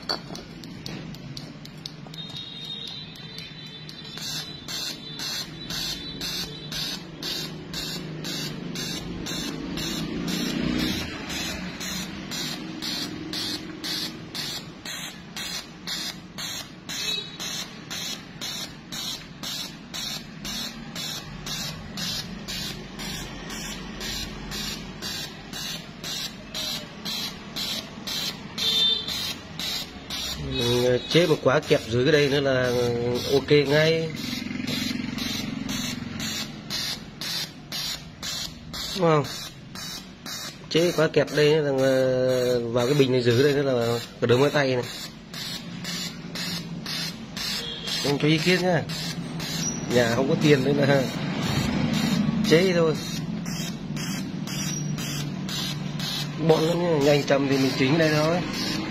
Chế một quả kẹp dưới cái đây nữa là ok ngay, đúng không? Chế quả kẹp đây là vào cái bình này dưới đây nữa là cả đống cái tay này. Không cho ý kiến nhá, nhà không có tiền nên là chế thôi, bọn nó nhanh chậm thì mình chính đây thôi.